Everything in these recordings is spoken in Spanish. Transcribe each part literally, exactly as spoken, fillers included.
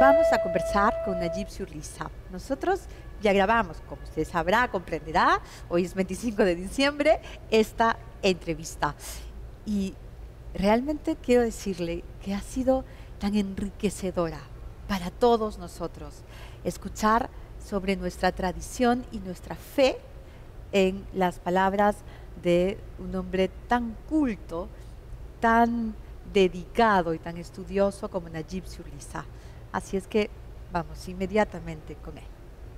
vamos a conversar con Nayib Surlisa. Nosotros ya grabamos, como usted sabrá, comprenderá, hoy es veinticinco de diciembre, esta entrevista. Y realmente quiero decirle que ha sido tan enriquecedora para todos nosotros escuchar sobre nuestra tradición y nuestra fe en las palabras de un hombre tan culto, tan dedicado y tan estudioso como Nayib Surlisa. Así es que vamos inmediatamente con él.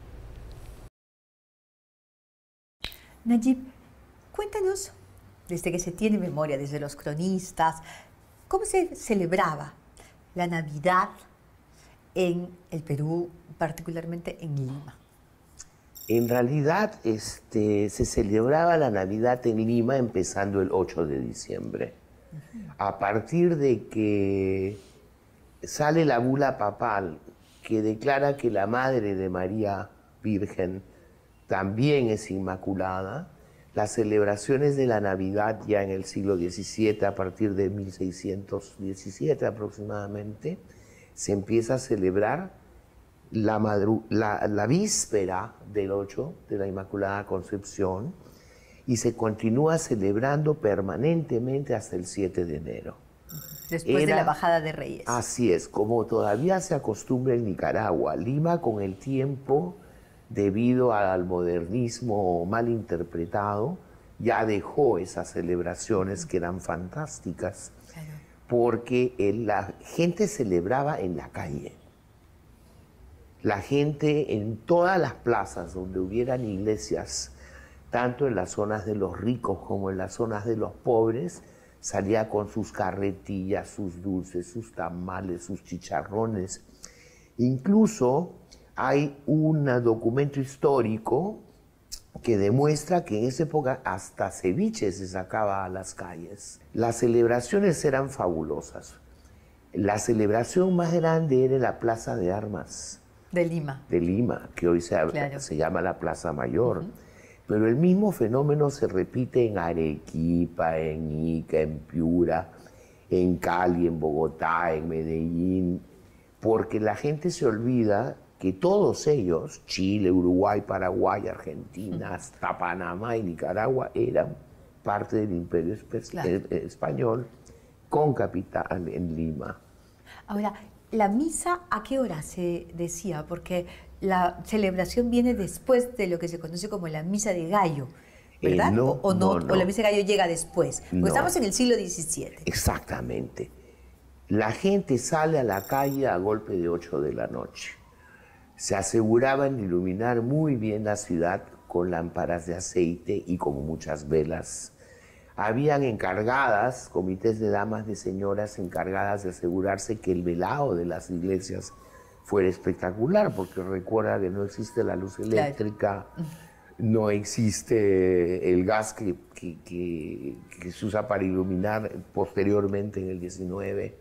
Nayib, cuéntanos, desde que se tiene memoria, desde los cronistas, ¿cómo se celebraba la Navidad en el Perú, particularmente en Lima? En realidad este, se celebraba la Navidad en Lima empezando el ocho de diciembre. Uh-huh. A partir de que sale la bula papal que declara que la madre de María Virgen también es inmaculada, las celebraciones de la Navidad ya en el siglo diecisiete, a partir de mil seiscientos diecisiete aproximadamente, se empieza a celebrar la, madru la, la víspera del ocho de la Inmaculada Concepción y se continúa celebrando permanentemente hasta el siete de enero. Después Era, de la bajada de Reyes. Así es, como todavía se acostumbra en Nicaragua. Lima con el tiempo, debido al modernismo mal interpretado, ya dejó esas celebraciones que eran fantásticas, claro, porque el, la gente celebraba en la calle. La gente en todas las plazas donde hubieran iglesias, tanto en las zonas de los ricos como en las zonas de los pobres, salía con sus carretillas, sus dulces, sus tamales, sus chicharrones. Incluso hay un documento histórico que demuestra que en esa época hasta ceviche se sacaba a las calles. Las celebraciones eran fabulosas. La celebración más grande era la Plaza de Armas. De Lima. De Lima, que hoy se, claro, se llama la Plaza Mayor. Uh-huh. Pero el mismo fenómeno se repite en Arequipa, en Ica, en Piura, en Cali, en Bogotá, en Medellín, porque la gente se olvida que todos ellos, Chile, Uruguay, Paraguay, Argentina, hasta Panamá y Nicaragua, eran parte del Imperio claro. Español con capital en Lima. Ahora, ¿la misa a qué hora se decía? Porque la celebración viene después de lo que se conoce como la misa de gallo, ¿verdad? Eh, no, o, o, no, no, no. o la misa de gallo llega después, porque no. Estamos en el siglo diecisiete. Exactamente. La gente sale a la calle a golpe de ocho de la noche. Se aseguraban de iluminar muy bien la ciudad con lámparas de aceite y con muchas velas. Habían encargadas, comités de damas, de señoras encargadas de asegurarse que el velado de las iglesias fuera espectacular, porque recuerda que no existe la luz eléctrica, claro, no existe el gas que, que, que, que se usa para iluminar posteriormente en el diecinueve,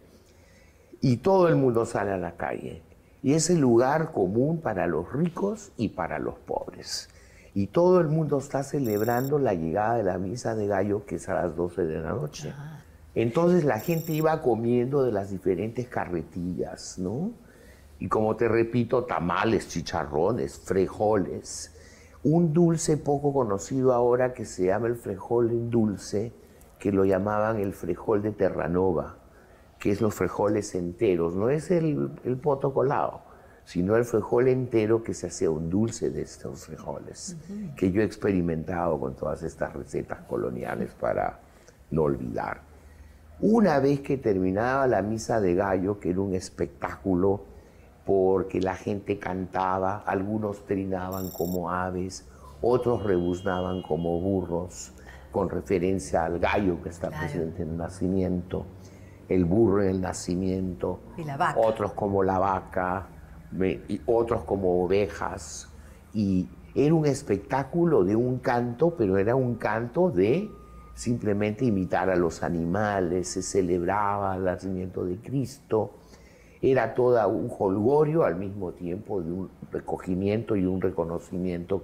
y todo el mundo sale a la calle. Y es el lugar común para los ricos y para los pobres. Y todo el mundo está celebrando la llegada de la misa de gallo, que es a las doce de la noche. Ah. Entonces la gente iba comiendo de las diferentes carretillas, ¿no? Y como te repito, tamales, chicharrones, frijoles. Un dulce poco conocido ahora que se llama el frijol en dulce, que lo llamaban el frijol de Terranova, que es los frijoles enteros. No es el, el poto colado, sino el frijol entero, que se hacía un dulce de estos frijoles, uh-huh, que yo he experimentado con todas estas recetas coloniales para no olvidar. Una vez que terminaba la misa de gallo, que era un espectáculo porque la gente cantaba, algunos trinaban como aves, otros rebuznaban como burros, con referencia al gallo que está claro, presente en el nacimiento, el burro en el nacimiento, y la vaca, otros como la vaca, y otros como ovejas, y era un espectáculo de un canto, pero era un canto de simplemente imitar a los animales, se celebraba el nacimiento de Cristo, era todo un jolgorio al mismo tiempo de un recogimiento y un reconocimiento que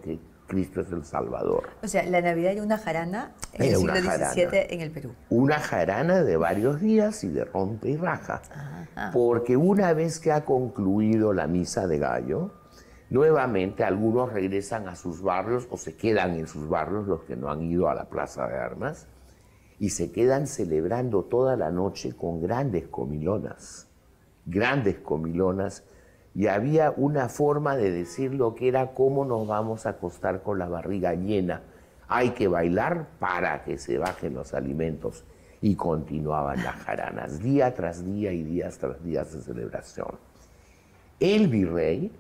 Cristo es el Salvador. O sea, la Navidad era una jarana en el siglo diecisiete en el Perú. Una jarana de varios días y de rompe y raja. Ajá. Porque una vez que ha concluido la misa de gallo, nuevamente algunos regresan a sus barrios o se quedan en sus barrios, los que no han ido a la Plaza de Armas, y se quedan celebrando toda la noche con grandes comilonas, grandes comilonas, y había una forma de decirlo que era cómo nos vamos a acostar con la barriga llena. Hay que bailar para que se bajen los alimentos. Y continuaban las jaranas, día tras día y días tras días de celebración. El virrey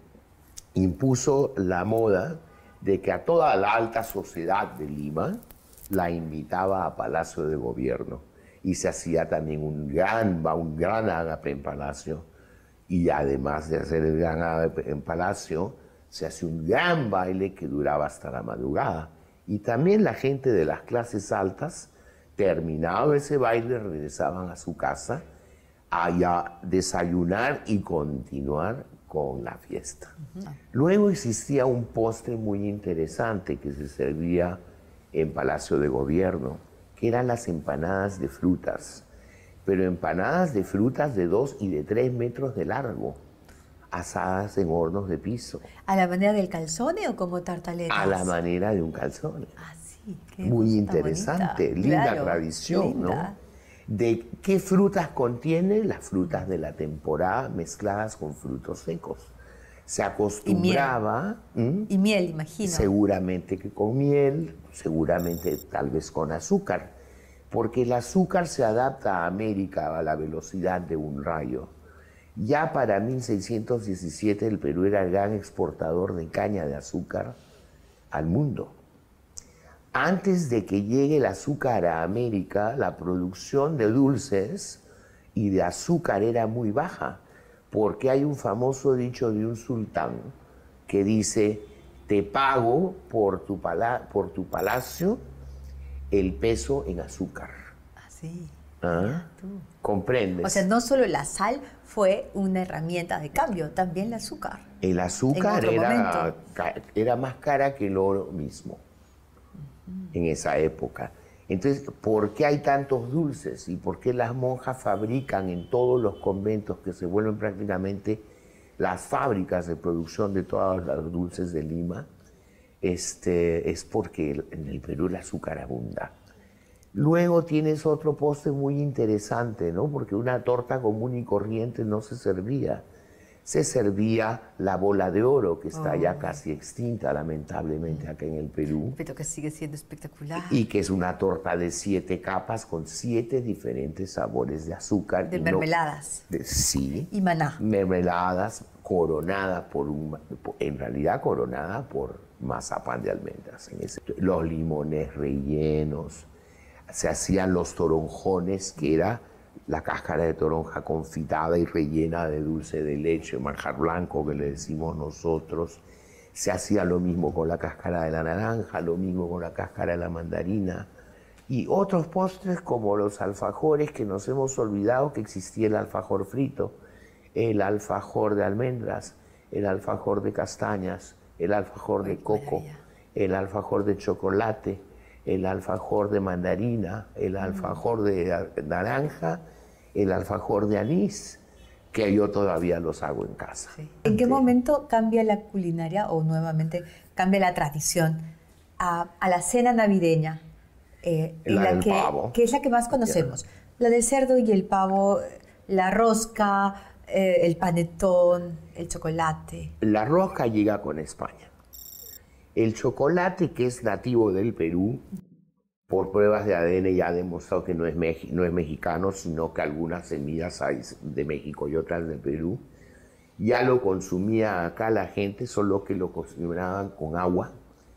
impuso la moda de que a toda la alta sociedad de Lima la invitaba a Palacio de Gobierno. Y se hacía también un gran, un gran ágape en Palacio. Y además de hacer el gran ágape en Palacio, se hace un gran baile que duraba hasta la madrugada. Y también la gente de las clases altas, terminado ese baile, regresaban a su casa a desayunar y continuar con la fiesta. Uh-huh. Luego existía un postre muy interesante que se servía en Palacio de Gobierno, que eran las empanadas de frutas. Pero empanadas de frutas de dos y de tres metros de largo, asadas en hornos de piso. ¿A la manera del calzone o como tartaletas? A la manera de un calzone. Ah, sí, qué muy interesante, bonita. Linda claro, tradición, linda. ¿No? ¿De qué frutas contiene? Las frutas de la temporada mezcladas con frutos secos. Se acostumbraba... Y miel, ¿Mm? y miel imagino. Seguramente que con miel, seguramente tal vez con azúcar. Porque el azúcar se adapta a América a la velocidad de un rayo. Ya para mil seiscientos diecisiete el Perú era el gran exportador de caña de azúcar al mundo. Antes de que llegue el azúcar a América, la producción de dulces y de azúcar era muy baja, porque hay un famoso dicho de un sultán que dice, te pago por tu, pala- por tu palacio el peso en azúcar. Así. ¿Ah? ¿Comprendes? O sea, no solo la sal fue una herramienta de cambio, también el azúcar. El azúcar era, era más cara que el oro mismo uh-huh. en esa época. Entonces, ¿por qué hay tantos dulces? ¿Y por qué las monjas fabrican en todos los conventos que se vuelven prácticamente las fábricas de producción de todos los dulces de Lima? Este, es porque en el Perú el azúcar abunda. Luego tienes otro postre muy interesante, ¿no? Porque una torta común y corriente no se servía. Se servía la bola de oro, que está oh. ya casi extinta, lamentablemente, acá en el Perú. Pero que sigue siendo espectacular. Y que es una torta de siete capas con siete diferentes sabores de azúcar. De mermeladas. No, de, sí. Y maná. Mermeladas, coronada por un... En realidad coronada por mazapán de almendras. En ese, los limones rellenos, se hacían los toronjones, que era la cáscara de toronja confitada y rellena de dulce de leche, manjar blanco que le decimos nosotros. Se hacía lo mismo con la cáscara de la naranja, lo mismo con la cáscara de la mandarina. Y otros postres como los alfajores, que nos hemos olvidado que existía el alfajor frito, el alfajor de almendras, el alfajor de castañas, el alfajor de coco, el alfajor de chocolate, el alfajor de mandarina, el alfajor de naranja, el alfajor de anís, que yo todavía los hago en casa. Sí. ¿En qué momento cambia la culinaria o nuevamente cambia la tradición a, a la cena navideña? Eh, la la del que, pavo. que es la que más conocemos. Yeah. La del cerdo y el pavo, la rosca, eh, el panetón, el chocolate. La rosca llega con España. El chocolate, que es nativo del Perú, por pruebas de A D N ya ha demostrado que no es, no es mexicano, sino que algunas semillas hay de México y otras del Perú. Ya lo consumía acá la gente, solo que lo cocinaban con agua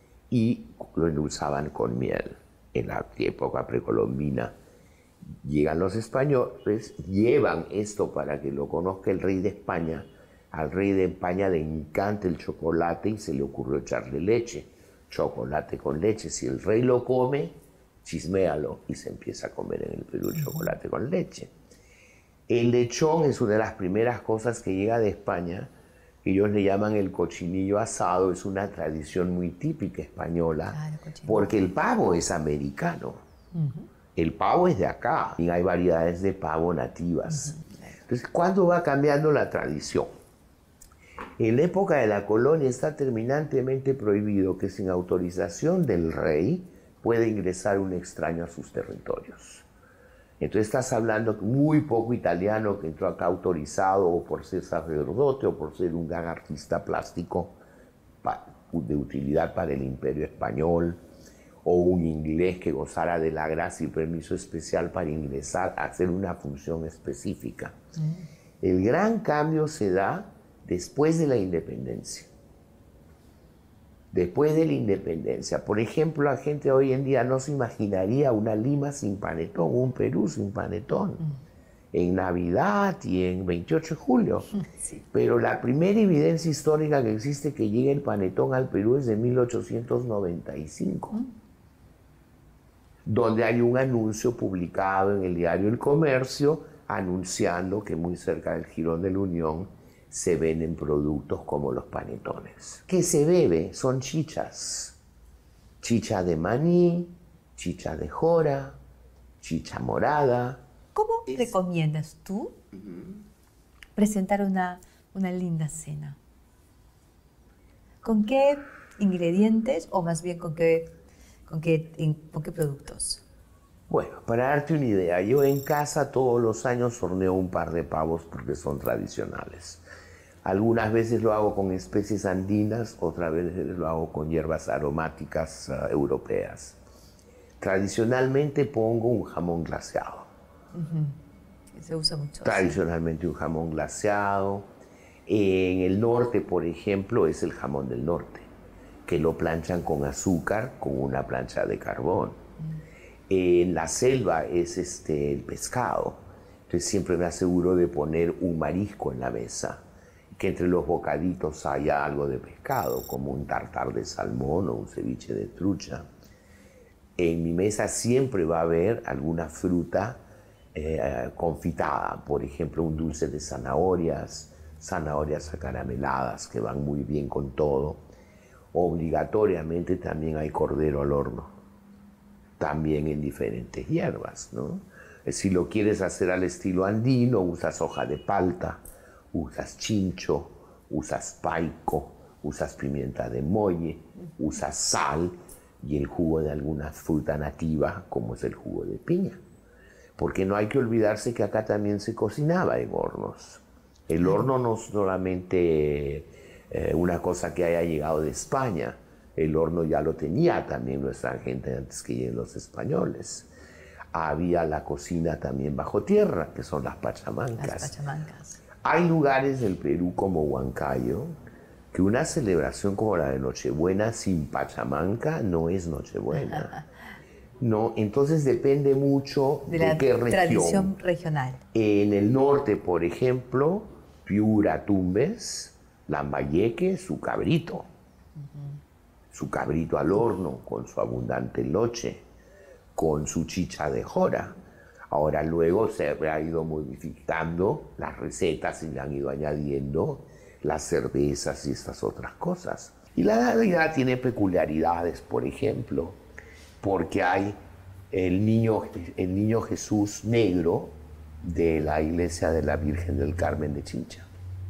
y lo endulzaban con miel. En la época precolombina llegan los españoles, llevan esto para que lo conozca el rey de España. Al rey de España le encanta el chocolate y se le ocurrió echarle leche. Chocolate con leche. Si el rey lo come, chisméalo y se empieza a comer en el Perú el chocolate con leche. El lechón es una de las primeras cosas que llega de España Ellos le llaman el cochinillo asado, es una tradición muy típica española, Claro, porque el pavo es americano. Uh-huh. El pavo es de acá y hay variedades de pavo nativas. Uh-huh. Entonces, ¿cuándo va cambiando la tradición? En la época de la colonia está terminantemente prohibido que sin autorización del rey pueda ingresar un extraño a sus territorios. Entonces estás hablando muy poco italiano que entró acá autorizado o por ser sacerdote o por ser un gran artista plástico de utilidad para el imperio español, o un inglés que gozara de la gracia y permiso especial para ingresar a hacer una función específica. Mm. El gran cambio se da después de la independencia. Después de la independencia, por ejemplo, la gente hoy en día no se imaginaría una Lima sin panetón, un Perú sin panetón, mm. en Navidad y en veintiocho de julio. Sí. Pero la primera evidencia histórica que existe que llega el panetón al Perú es de mil ochocientos noventa y cinco, mm. donde hay un anuncio publicado en el diario El Comercio anunciando que muy cerca del Jirón de la Unión se venden productos como los panetones. ¿Qué se bebe? Son chichas. Chicha de maní, chicha de jora, chicha morada. ¿Cómo es... recomiendas tú uh-huh. presentar una, una linda cena? ¿Con qué ingredientes o más bien con qué, con qué, en, con qué productos? Bueno, para darte una idea, yo en casa todos los años horneo un par de pavos porque son tradicionales. Algunas veces lo hago con especies andinas, otras veces lo hago con hierbas aromáticas uh, europeas. Tradicionalmente pongo un jamón glaseado. Uh-huh. Se usa mucho. Tradicionalmente sí. Un jamón glaseado. En el norte, por ejemplo, es el jamón del norte, que lo planchan con azúcar, con una plancha de carbón. Uh-huh. En la selva es este, el pescado. Entonces siempre me aseguro de poner un marisco en la mesa, que entre los bocaditos haya algo de pescado, como un tartar de salmón o un ceviche de trucha. En mi mesa siempre va a haber alguna fruta eh, confitada, por ejemplo, un dulce de zanahorias, zanahorias acarameladas que van muy bien con todo. Obligatoriamente también hay cordero al horno, también en diferentes hierbas, ¿no? Si lo quieres hacer al estilo andino, usas hoja de palta, usas chincho, usas paico, usas pimienta de molle, usas sal y el jugo de alguna fruta nativa, como es el jugo de piña. Porque no hay que olvidarse que acá también se cocinaba en hornos. El horno no es solamente eh, una cosa que haya llegado de España, el horno ya lo tenía también nuestra gente antes que lleguen los españoles. Había la cocina también bajo tierra, que son las pachamancas. Las pachamancas. Hay lugares del Perú como Huancayo que una celebración como la de Nochebuena sin pachamanca no es Nochebuena. No, entonces depende mucho de, de la qué región. Tradición regional. En el norte, por ejemplo, Piura, Tumbes, Lambayeque, su cabrito. Uh-huh. Su cabrito al horno con su abundante loche, con su chicha de jora. Ahora luego se ha ido modificando las recetas y le han ido añadiendo las cervezas y estas otras cosas. Y la Navidad tiene peculiaridades, por ejemplo, porque hay el niño, el niño Jesús negro de la iglesia de la Virgen del Carmen de Chincha.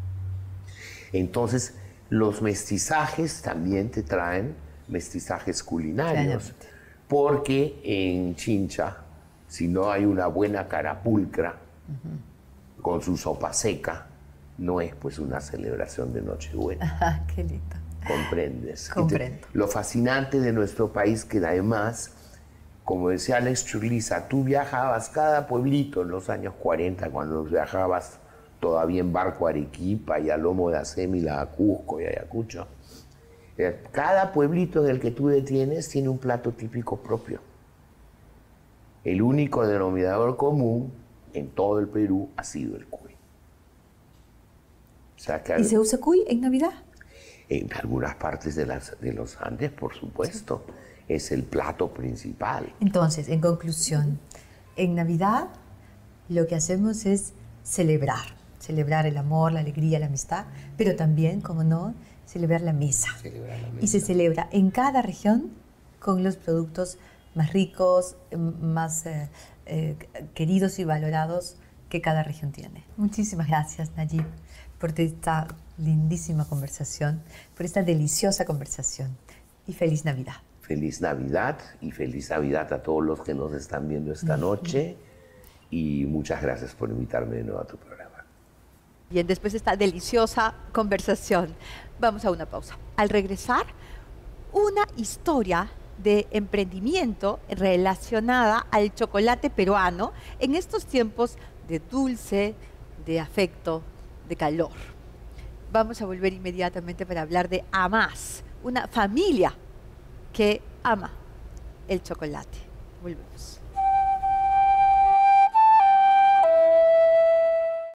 Entonces, los mestizajes también te traen mestizajes culinarios, claramente. Porque en Chincha, si no hay una buena carapulcra uh-huh. con su sopa seca, no es pues una celebración de Nochebuena. Ah, qué lindo. ¿Comprendes? Comprendo. Entonces, lo fascinante de nuestro país que además, como decía Alex Churliza, tú viajabas cada pueblito en los años cuarenta, cuando viajabas todavía en barco a Arequipa y a Lomo de Acémila, a Cusco y a Ayacucho. Cada pueblito en el que tú detienes tiene un plato típico propio. El único denominador común en todo el Perú ha sido el cuy. O sea que ¿Y se usa cuy en Navidad? En algunas partes de, las, de los Andes, por supuesto. Sí. Es el plato principal. Entonces, en conclusión, en Navidad lo que hacemos es celebrar. celebrar el amor, la alegría, la amistad, pero también, como no, celebrar la mesa. Celebrar la Y se mesa. celebra en cada región con los productos más ricos, más eh, eh, queridos y valorados que cada región tiene. Muchísimas gracias, Nayib, por esta lindísima conversación, por esta deliciosa conversación. Y feliz Navidad. Feliz Navidad y feliz Navidad a todos los que nos están viendo esta noche. Y muchas gracias por invitarme de nuevo a tu programa. Bien, después de esta deliciosa conversación, vamos a una pausa. Al regresar, una historia de emprendimiento relacionada al chocolate peruano en estos tiempos de dulce, de afecto, de calor. Vamos a volver inmediatamente para hablar de Amás, una familia que ama el chocolate. Volvemos.